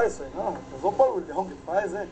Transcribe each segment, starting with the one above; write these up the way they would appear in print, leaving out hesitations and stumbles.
Isso aí não, mas o barulhão que faz, né?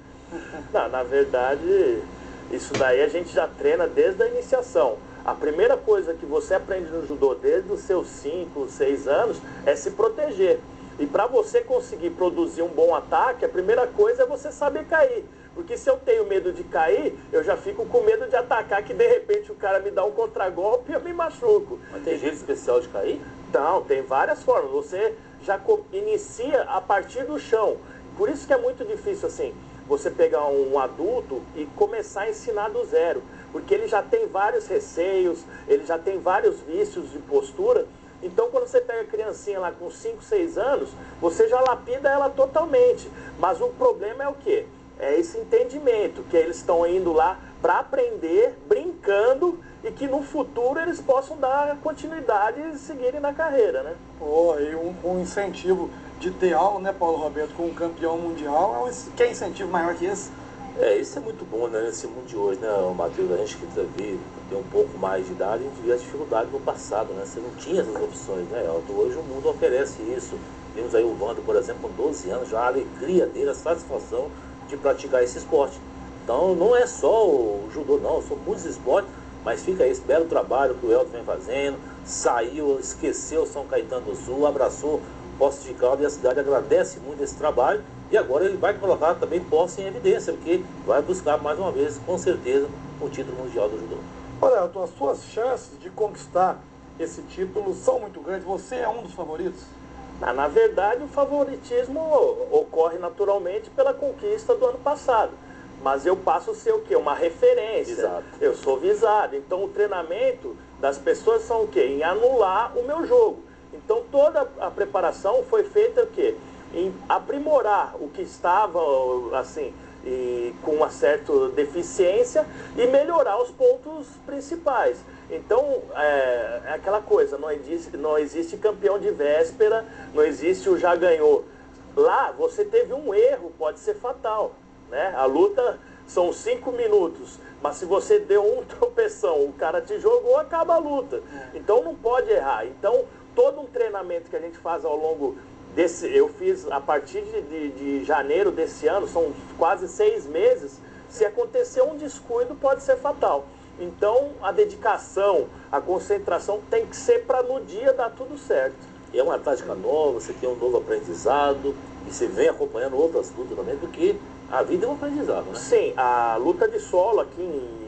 Não, na verdade, isso daí a gente já treina desde a iniciação. A primeira coisa que você aprende no judô desde os seus 5, 6 anos é se proteger. E para você conseguir produzir um bom ataque, a primeira coisa é você saber cair. Porque se eu tenho medo de cair, eu já fico com medo de atacar, que de repente o cara me dá um contragolpe e eu me machuco. Mas tem jeito especial de cair? Não, tem várias formas. Você já inicia a partir do chão. Por isso que é muito difícil assim, você pegar um adulto e começar a ensinar do zero. Porque ele já tem vários receios, ele já tem vários vícios de postura. Então, quando você pega a criancinha lá com 5, 6 anos, você já lapida ela totalmente. Mas o problema é o quê? É esse entendimento, que eles estão indo lá para aprender, brincando, e que no futuro eles possam dar continuidade e seguirem na carreira, né? E um incentivo de ter aula, né, Paulo Roberto, com um campeão mundial, que é incentivo maior que esse? Isso é muito bom, né, nesse mundo de hoje, né, Matheus? A gente que tem um pouco mais de idade, a gente via as dificuldades no passado, né? Você não tinha essas opções, né, Elton? Hoje o mundo oferece isso. Temos aí o Vando, por exemplo, com 12 anos, já a alegria dele, a satisfação de praticar esse esporte. Então não é só o judô, não, são muitos esportes, mas fica esse belo trabalho que o Elton vem fazendo, saiu, esqueceu São Caetano do Sul, abraçou Poços de Caldas, e a cidade agradece muito esse trabalho, e agora ele vai colocar também Poços em evidência, porque vai buscar mais uma vez, com certeza, o título mundial do judô. Olha, Elton, as suas chances de conquistar esse título são muito grandes, você é um dos favoritos? Na verdade, o favoritismo ocorre naturalmente pela conquista do ano passado. Mas eu passo a ser o quê? Uma referência. Exato. Eu sou visado. Então o treinamento das pessoas são o quê? Em anular o meu jogo. Então toda a preparação foi feita o quê? Em aprimorar o que estava assim, com uma certa deficiência e melhorar os pontos principais. Então, é aquela coisa, não existe campeão de véspera, não existe o já ganhou. Lá, você teve um erro, pode ser fatal, né? A luta são 5 minutos, mas se você deu um tropeção, o cara te jogou, acaba a luta. Então, não pode errar. Então, todo um treinamento que a gente faz ao longo eu fiz a partir de janeiro desse ano, são quase 6 meses, se acontecer um descuido, pode ser fatal. Então, a dedicação, a concentração tem que ser para no dia dar tudo certo. E é uma tática nova, você tem um novo aprendizado, e você vem acompanhando outras lutas também, porque a vida é um aprendizado, né? Sim, a luta de solo aqui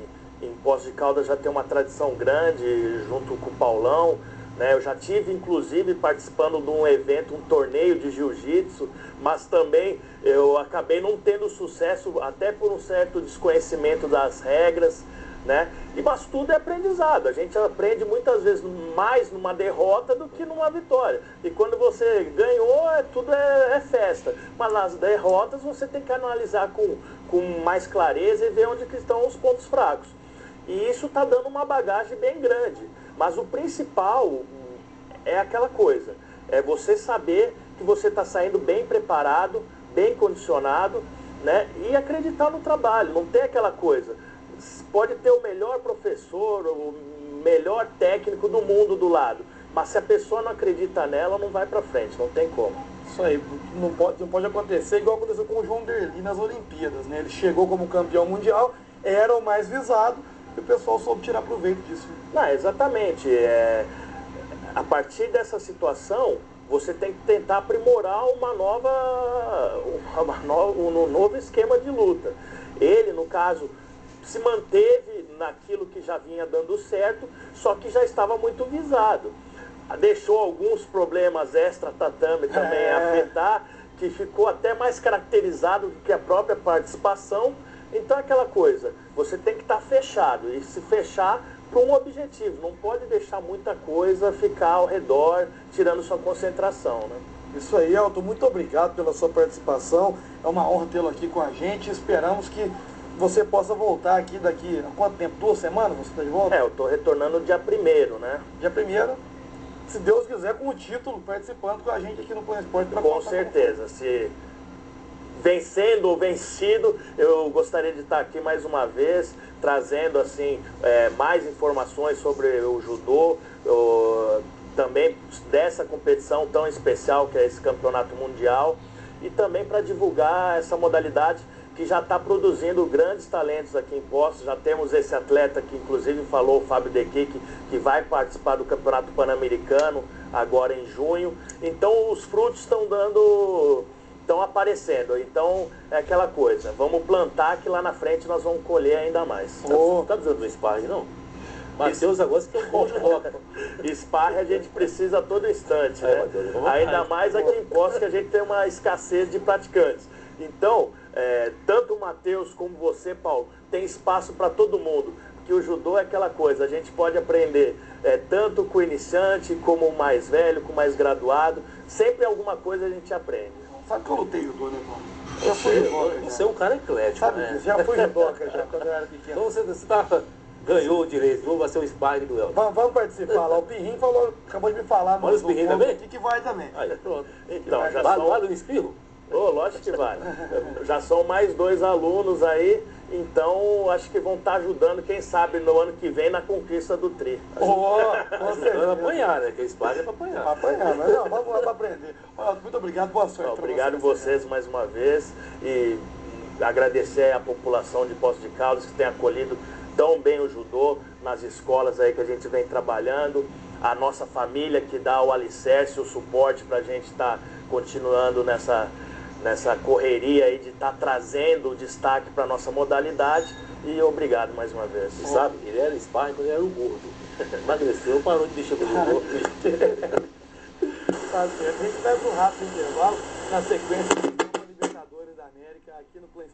em Poços de Caldas já tem uma tradição grande, junto com o Paulão, né? Eu já tive, inclusive, participando de um evento, um torneio de jiu-jitsu, mas também eu acabei não tendo sucesso, até por um certo desconhecimento das regras, né? Mas tudo é aprendizado. A gente aprende muitas vezes mais numa derrota do que numa vitória. E quando você ganhou, tudo é festa. Mas nas derrotas você tem que analisar com mais clareza e ver onde que estão os pontos fracos. E isso está dando uma bagagem bem grande. Mas o principal é aquela coisa. É você saber que você está saindo bem preparado, bem condicionado, né? E acreditar no trabalho. Não tem aquela coisa. Pode ter o melhor professor, o melhor técnico do mundo do lado, mas se a pessoa não acredita nela, não vai para frente, não tem como. Isso aí, não pode acontecer igual aconteceu com o João Derli nas Olimpíadas, né? Ele chegou como campeão mundial, era o mais visado, e o pessoal soube tirar proveito disso. Não, exatamente. A partir dessa situação, você tem que tentar aprimorar um novo esquema de luta. Ele, no caso, se manteve naquilo que já vinha dando certo, só que já estava muito visado. Deixou alguns problemas extra-tatame também afetar, que ficou até mais caracterizado do que a própria participação. Então aquela coisa, você tem que estar fechado e se fechar para um objetivo. Não pode deixar muita coisa ficar ao redor, tirando sua concentração, né? Isso aí, Elton, muito obrigado pela sua participação. É uma honra tê-lo aqui com a gente. Esperamos que você possa voltar aqui daqui a quanto tempo? 2 semanas você está de volta? Eu estou retornando dia 1º, né? Dia 1º, se Deus quiser, com o título, participando com a gente aqui no Plano Esporte. Com certeza. Se vencendo ou vencido, eu gostaria de estar aqui mais uma vez, trazendo assim mais informações sobre o judô, também dessa competição tão especial que é esse campeonato mundial. e também para divulgar essa modalidade que já está produzindo grandes talentos aqui em Poços. Já temos esse atleta que inclusive falou, o Fábio Deque, que vai participar do Campeonato Pan-Americano agora em junho. Então os frutos estão aparecendo. Então é aquela coisa, vamos plantar que lá na frente nós vamos colher ainda mais. Não tá precisando do sparring, não? Matheus agora você tem um bom judoca. Sparring a gente precisa a todo instante, né? Mateus, ainda mais aqui em Poços, que a gente tem uma escassez de praticantes. Então, tanto o Matheus como você, Paulo, tem espaço para todo mundo. Porque o judô é aquela coisa, a gente pode aprender tanto com o iniciante, como o mais velho, com o mais graduado. Sempre alguma coisa a gente aprende. Sabe que eu lutei judô, né, Paulo? Eu fui judoca. Você é um cara eclético, Sabe né? disso? Já fui judoca já, quando eu era pequeno. Então você ganhou o direito, vamos ser o sparring do Elton. Vamos participar lá. O Pirrim acabou de me falar Olha os Pirrim também? que vai também. Aí, pronto. Então, já Vale o espirro? Lógico que vale. Já são mais 2 alunos aí, então acho que vão estar ajudando, quem sabe, no ano que vem na conquista do tri. Com certeza. Vamos apanhar, né? Porque o sparring é para apanhar. Pra apanhar, mas não, vamos lá para aprender. Muito obrigado, boa sorte. Obrigado vocês mais uma vez e agradecer à população de Poços de Caldas que tem acolhido tão bem o judô nas escolas aí que a gente vem trabalhando, a nossa família que dá o alicerce, o suporte para a gente estar continuando nessa correria aí de estar trazendo o destaque para a nossa modalidade. E obrigado mais uma vez. Você sabe, ele era sparring quando ele era o gordo. Emagreceu, parou de mexer com o judô. Tá certo. A gente vai para um rápido intervalo na sequência do Libertadores da América aqui no Play